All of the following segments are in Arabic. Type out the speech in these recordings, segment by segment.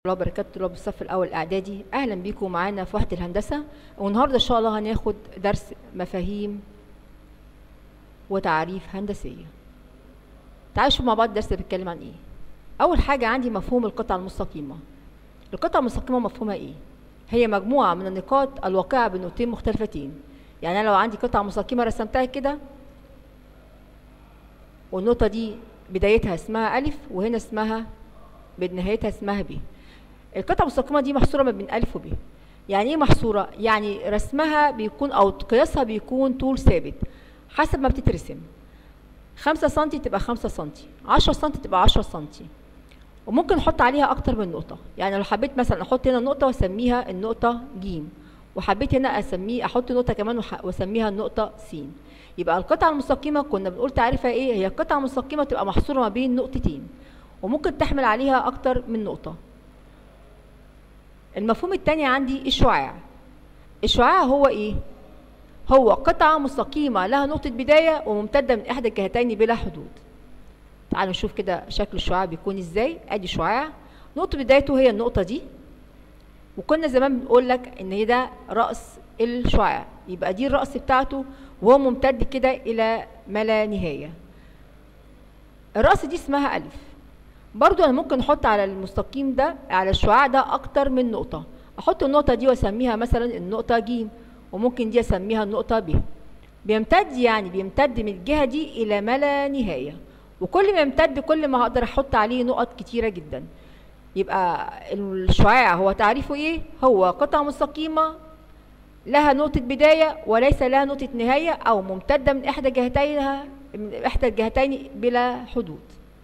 الله وبركاته. طلاب الصف الاول اعدادي، اهلا بيكم معانا في وحده الهندسه. والنهارده ان شاء الله هناخد درس مفاهيم وتعريف هندسيه. تعالوا نشوف مع بعض الدرس ده بيتكلم عن ايه. اول حاجه عندي مفهوم القطعه المستقيمه. القطعه المستقيمه مفهومها ايه؟ هي مجموعه من النقاط الواقعه بين نقطتين مختلفتين. يعني انا لو عندي قطعه مستقيمه رسمتها كده، والنقطه دي بدايتها اسمها الف وهنا اسمها بنهايتها اسمها ب. القطعة المستقيمة دي محصورة ما بين ألف وب. يعني إيه محصورة؟ يعني رسمها بيكون أو قياسها بيكون طول ثابت حسب ما بتترسم. 5 سنتي تبقى 5 سنتي، 10 سنتي تبقى 10 سنتي، وممكن نحط عليها أكتر من نقطة. يعني لو حبيت مثلا أحط هنا نقطة وأسميها النقطة ج، وحبيت هنا أحط نقطة كمان وأسميها النقطة س. يبقى القطعة المستقيمة كنا بنقول تعريفها إيه؟ هي القطعة المستقيمة تبقى محصورة ما بين نقطتين وممكن تحمل عليها أكتر من نقطة. المفهوم الثاني عندي الشعاع. الشعاع هو ايه؟ هو قطعة مستقيمة لها نقطة بداية وممتدة من احدى الجهتين بلا حدود. تعالوا نشوف كده شكل الشعاع بيكون ازاي. ادي شعاع، نقطة بدايته هي النقطة دي، وكنا زمان بنقول لك ان هي ده رأس الشعاع، يبقى دي الرأس بتاعته وهو ممتد كده الى ما لا نهاية. الرأس دي اسمها ألف. برضو انا ممكن احط على المستقيم ده، على الشعاع ده، اكتر من نقطة. احط النقطة دي واسميها مثلا النقطة ج، وممكن دي اسميها النقطة ب. بيمتد من الجهة دي الى ما لا نهاية، وكل ما يمتد كل ما هقدر احط عليه نقط كتيرة جدا. يبقى الشعاع هو تعريفه ايه؟ هو قطعة مستقيمة لها نقطة بداية وليس لها نقطة نهاية، او ممتدة من احدى الجهتين بلا حدود.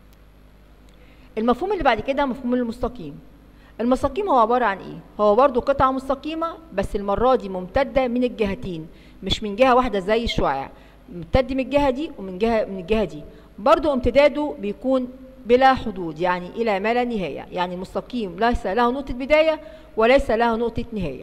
المفهوم اللي بعد كده مفهوم المستقيم. المستقيم هو عبارة عن ايه؟ هو برضو قطعة مستقيمة، بس المرة دي ممتدة من الجهتين، مش من جهة واحدة زي الشعاع. ممتد من الجهة دي ومن الجهة دي. برضو امتداده بيكون بلا حدود، يعني إلى ما لا نهاية. يعني المستقيم ليس له نقطة بداية وليس له نقطة نهاية.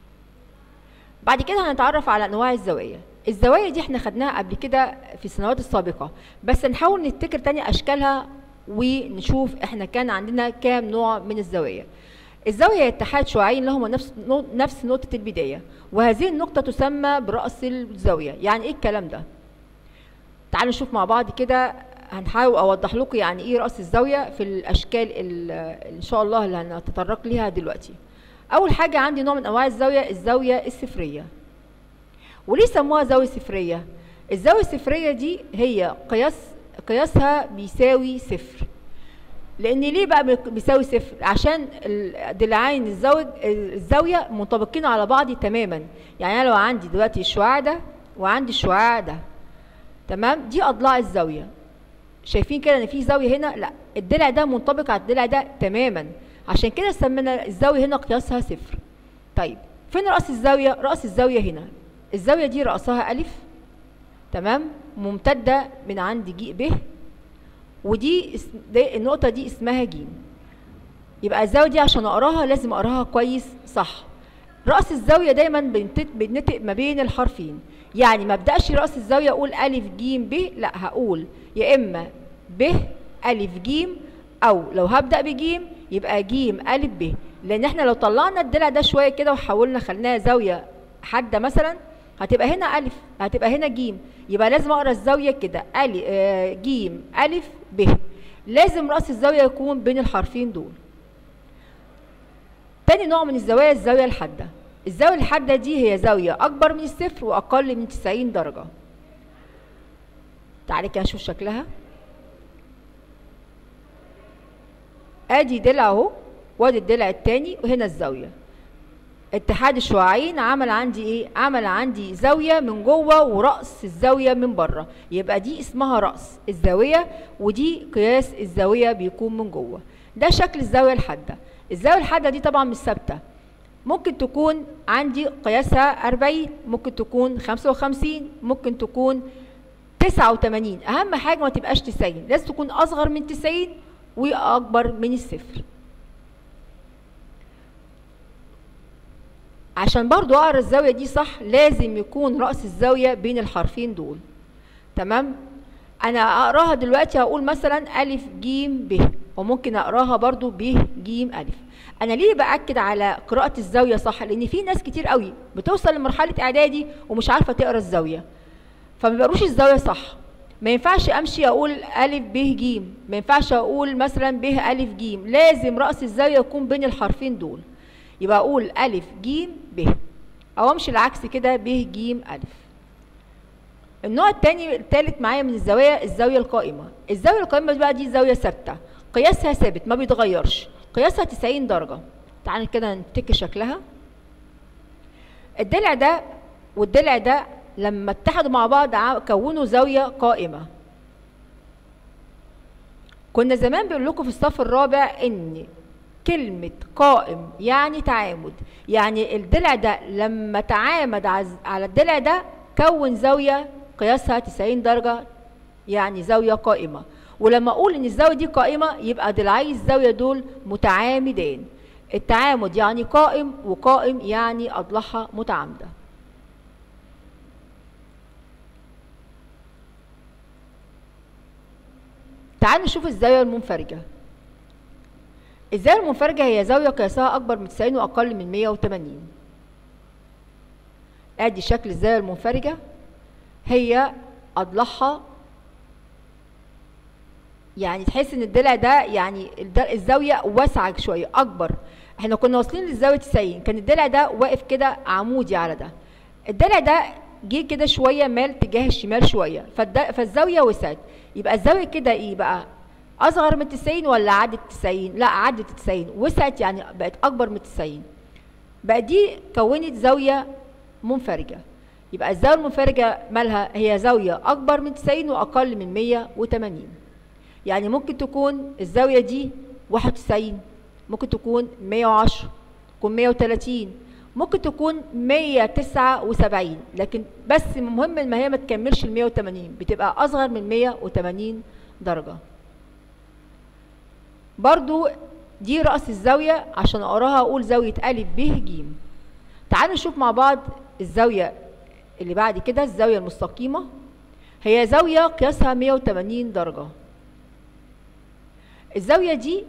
بعد كده هنتعرف على أنواع الزوايا. الزوايا دي احنا خدناها قبل كده في السنوات السابقة، بس نحاول نفتكر تاني أشكالها ونشوف احنا كان عندنا كام نوع من الزوايا. الزاوية اتحاد شعاعين لهما نفس نقطة البداية، وهذه النقطة تسمى برأس الزاوية. يعني ايه الكلام ده؟ تعالوا نشوف مع بعض كده. هنحاول اوضح لكم يعني ايه رأس الزاوية في الاشكال ان شاء الله اللي هنتطرق ليها دلوقتي. اول حاجة عندي نوع من انواع الزاوية، الزاوية الصفرية. وليه سموها زاوية صفرية؟ الزاوية الصفرية دي هي قياسها بيساوي صفر. لان ليه بقى بيساوي صفر؟ عشان ضلعين الزاويه منطبقين على بعض تماما. يعني انا لو عندي دلوقتي الشعاع ده وعندي الشعاع ده، تمام، دي اضلاع الزاويه. شايفين كده ان في زاويه هنا؟ لا، الضلع ده منطبق على الضلع ده تماما، عشان كده سمينا الزاويه هنا قياسها صفر. طيب فين راس الزاويه؟ راس الزاويه هنا. الزاويه دي راسها الف، تمام، ممتده من عند ج ب، ودي النقطة دي اسمها ج. يبقى الزاوية دي عشان اقراها لازم اقراها كويس صح. رأس الزاوية دايما بنتنطق ما بين الحرفين. يعني ما ابدأش رأس الزاوية اقول ألف ج ب، لا، هقول يا اما ب ألف ج، او لو هبدأ بج يبقى ج ألف ب. لان احنا لو طلعنا الضلع ده شوية كده وحولنا خليناها زاوية حادة مثلا، هتبقى هنا ألف، هتبقى هنا ج. يبقى لازم اقرا الزاويه كده ج ألف ب. لازم راس الزاويه يكون بين الحرفين دول. تاني نوع من الزوايا الزاويه الحاده. الزاويه الحاده دي هي زاويه اكبر من الصفر واقل من 90 درجه. تعالي كده نشوف شكلها. ادي ضلع اهو، وادي الضلع التاني، وهنا الزاويه. اتحاد الشعاعين عمل عندي ايه؟ عمل عندي زاويه من جوه ورأس الزاويه من بره، يبقى دي اسمها رأس الزاويه، ودي قياس الزاويه بيكون من جوه. ده شكل الزاويه الحاده. الزاويه الحاده دي طبعا مش ثابته، ممكن تكون عندي قياسها 40، ممكن تكون 55، ممكن تكون 89. اهم حاجه ما تبقاش 90، لازم تكون اصغر من 90 واكبر من الصفر. عشان برضو اقرا الزاويه دي صح لازم يكون راس الزاويه بين الحرفين دول، تمام. انا اقراها دلوقتي هقول مثلا الف ج ب، وممكن اقراها برضو ب ج أ. انا ليه باكد على قراءه الزاويه صح؟ لان في ناس كتير قوي بتوصل لمرحله اعدادي ومش عارفه تقرا الزاويه، فما بيقروش الزاويه صح. ما ينفعش امشي اقول ا ب ج، ما ينفعش اقول مثلا ب ا ج، لازم راس الزاويه يكون بين الحرفين دول، يبقى اقول ا ج ب، او امشي العكس كده ب ج أ. النوع الثالث معايا من الزوايا الزاويه القائمه. الزاويه القائمه بقى دي زاويه ثابته، قياسها ثابت ما بيتغيرش، قياسها 90 درجه. تعالوا كده نفتكر شكلها. الضلع ده والضلع ده لما اتحدوا مع بعض كونوا زاويه قائمه. كنا زمان بيقول لكم في الصف الرابع ان كلمه قائم يعني تعامد، يعني الضلع ده لما تعامد على الضلع ده كون زاويه قياسها 90 درجه، يعني زاويه قائمه. ولما اقول ان الزاويه دي قائمه يبقى ضلعي الزاويه دول متعامدين. التعامد يعني قائم، وقائم يعني اضلاعها متعامده. تعالوا نشوف الزاويه المنفرجه. الزاويه المنفرجه هي زاويه قياسها اكبر من 90 واقل من 180. ادي شكل الزاويه المنفرجه، هي اضلاعها يعني تحس ان الضلع ده يعني الزاويه واسعه شويه اكبر. احنا كنا واصلين للزاويه 90، كان الضلع ده واقف كده عمودي على ده، الضلع ده جه كده شويه مال تجاه الشمال شويه، فالزاويه وسعت. يبقى الزاويه كده ايه بقى؟ اصغر من 90 ولا عدت 90؟ لا عدت 90، وسعت يعني بقت اكبر من 90. بقى دي كونت زاويه منفرجه. يبقى الزاويه المنفرجه مالها؟ هي زاويه اكبر من 90 واقل من 180. يعني ممكن تكون الزاويه دي 91، ممكن تكون 110، تكون 130، ممكن تكون 179، لكن بس المهم ان هي ما تكملش ال 180، بتبقى اصغر من 180 درجه. برضو دي رأس الزاويه، عشان اقراها اقول زاويه ا ب ج. تعالوا نشوف مع بعض الزاويه اللي بعد كده، الزاويه المستقيمه. هي زاويه قياسها 180 درجه. الزاويه دي،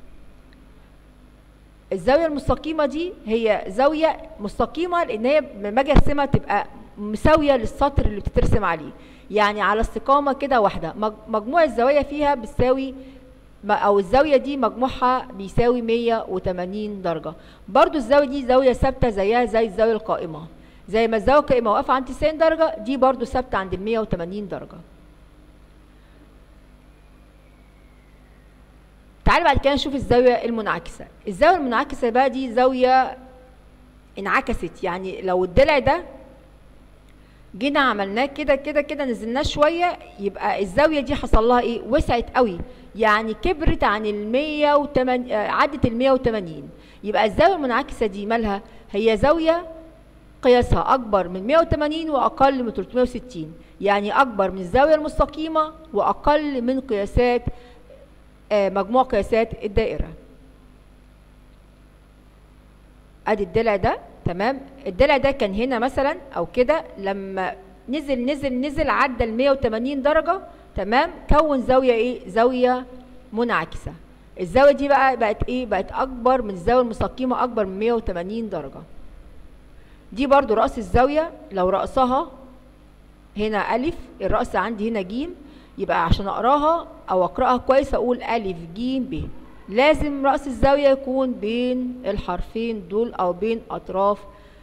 الزاويه المستقيمه دي هي زاويه مستقيمه لان هي لما اجي ارسمها تبقى مساويه للسطر اللي بتترسم عليه، يعني على استقامه كده واحده. مجموع الزوايا فيها بتساوي، او الزاويه دي مجموعها بيساوي 180 درجه. برضو الزاويه دي زاويه ثابته زيها زي الزاويه القائمه، زي ما الزاويه القائمه واقفه عند 90 درجه، دي برضو ثابته عند ال 180 درجه. تعالوا بعد كده نشوف الزاويه المنعكسه. الزاويه المنعكسه بقى دي زاويه انعكست، يعني لو الضلع ده جينا عملناه كده كده كده نزلناه شويه، يبقى الزاويه دي حصل لها ايه؟ وسعت قوي، يعني كبرت عن ال 180، عدت ال 180. يبقى الزاويه المنعكسه دي مالها؟ هي زاويه قياسها اكبر من 180 واقل من 360، يعني اكبر من الزاويه المستقيمه واقل من قياسات مجموع قياسات الدائره. ادي الضلع ده تمام. الضلع ده كان هنا مثلا او كده، لما نزل نزل نزل عدى ال 180 درجه تمام، كون زاويه ايه؟ زاويه منعكسه. الزاويه دي بقى بقت ايه؟ بقت اكبر من الزاويه المستقيمه، اكبر من 180 درجه. دي برضو راس الزاويه، لو راسها هنا الف، الراس عندي هنا ج، يبقى عشان اقراها او اقراها كويس اقول ا ج ب، لازم راس الزاويه يكون بين الحرفين دول او بين اطراف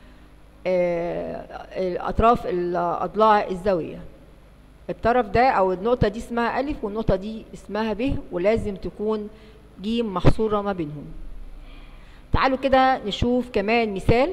الاضلاع الزاويه. الطرف ده او النقطه دي اسمها ا والنقطه دي اسمها ب، ولازم تكون ج محصوره ما بينهم. تعالوا كده نشوف كمان مثال.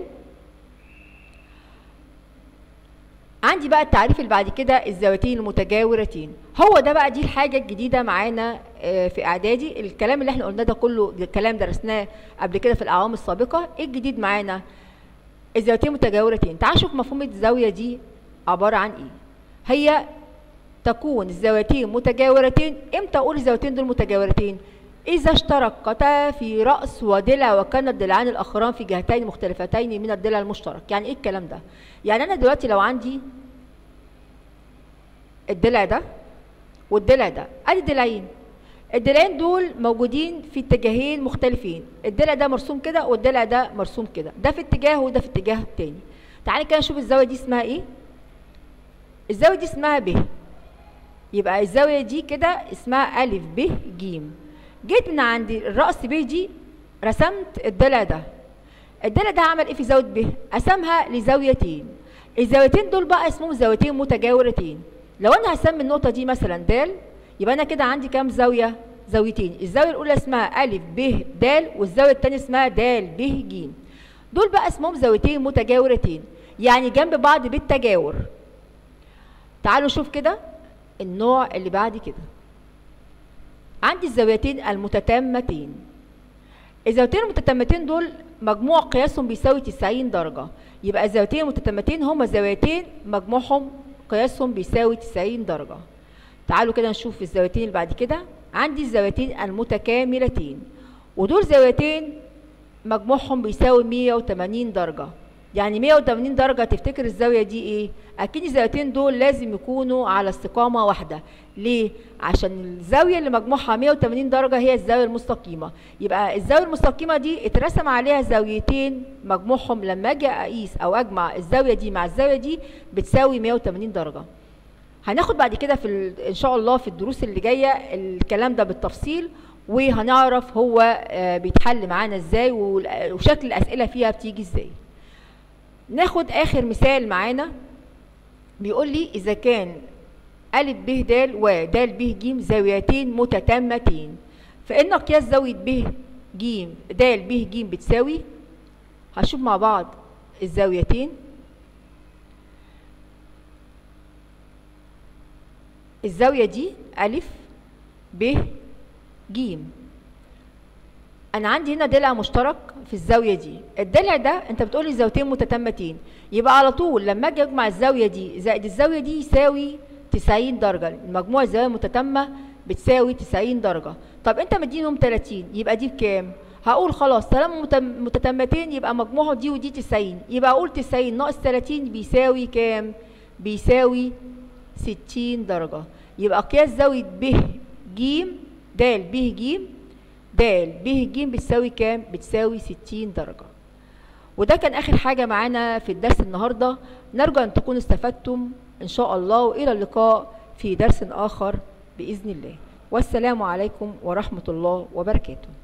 عندي بقى التعريف اللي بعد كده، الزاويتين المتجاورتين. هو ده بقى دي الحاجه الجديده معانا في اعدادي. الكلام اللي احنا قلناه ده كله كلام درسناه قبل كده في الاعوام السابقه. ايه الجديد معانا؟ الزاويتين المتجاورتين. تعالوا نشوف مفهوم الزاويه دي عباره عن ايه. هي تكون الزاويتين متجاورتين. امتى اقول الزاويتين دول متجاورتين؟ اذا اشتركتا في راس وضلع وكان الضلعان الاخران في جهتين مختلفتين من الضلع المشترك. يعني ايه الكلام ده؟ يعني انا دلوقتي لو عندي الضلع ده والضلع ده، ادي ضلعين، الضلعين دول موجودين في اتجاهين مختلفين، الضلع ده مرسوم كده والضلع ده مرسوم كده، ده في اتجاه وده في اتجاه تاني. تعالي كده نشوف الزاويه دي اسمها ايه. الزاويه دي اسمها ب، يبقى الزاويه دي كده اسمها ا ب ج. جيت من عند الراس ب دي رسمت الضلع ده، الضلع ده عمل ايه في زاويه ب؟ قسمها لزاويتين، الزاويتين دول بقى اسمهم زاويتين متجاورتين. لو انا هسمي النقطه دي مثلا د، يبقى انا كده عندي كام زاويه؟ زاويتين، الزاويه الاولى اسمها ا ب د والزاويه الثانيه اسمها د ب ج. دول بقى اسمهم زاويتين متجاورتين، يعني جنب بعض بالتجاور. تعالوا نشوف كده النوع اللي بعد كده. عندي الزاويتين المتتامتين. الزاويتين المتتامتين دول مجموع قياسهم بيساوي 90 درجة، يبقى الزاويتين المتتامتين هما زاويتين مجموعهم قياسهم بيساوي 90 درجة. تعالوا كده نشوف الزاويتين اللي بعد كده. عندي الزاويتين المتكاملتين، ودول زاويتين مجموعهم بيساوي 180 درجة. يعني 180 درجة تفتكر الزاوية دي ايه؟ اكيد الزاويتين دول لازم يكونوا على استقامة واحدة. ليه؟ عشان الزاوية اللي مجموعها 180 درجة هي الزاوية المستقيمة، يبقى الزاوية المستقيمة دي اترسم عليها زاويتين مجموعهم لما اجي اقيس او اجمع الزاوية دي مع الزاوية دي بتساوي 180 درجة. هناخد بعد كده ان شاء الله في الدروس اللي جاية الكلام ده بالتفصيل، وهنعرف هو بيتحل معانا ازاي وشكل الاسئلة فيها بتيجي ازاي. ناخد اخر مثال معانا، بيقول لي اذا كان ا ب د و د ب ج زاويتين متتامتين فان قياس زاويه ب ج د ب ج بتساوي. هنشوف مع بعض الزاويتين. الزاويه دي ا ب ج، انا عندي هنا ضلع مشترك في الزاويه دي، الضلع ده انت بتقولي زاويتين متتامتين، يبقى على طول لما اجي اجمع الزاويه دي زائد الزاويه دي يساوي 90 درجه، مجموع الزوايا المتتامه بتساوي 90 درجه. طب انت مدينهم 30، يبقى دي بكام؟ هقول خلاص طالما متتامتين يبقى مجموعهم دي ودي 90، يبقى اقول 90 ناقص 30 بيساوي كام؟ بيساوي 60 درجه. يبقى قياس زاويه ب ج د ب ج د ب ج بتساوي كام؟ بتساوي 60 درجة. وده كان آخر حاجة معانا في الدرس النهاردة، نرجو أن تكونوا استفدتم إن شاء الله، وإلى اللقاء في درس آخر بإذن الله، والسلام عليكم ورحمة الله وبركاته.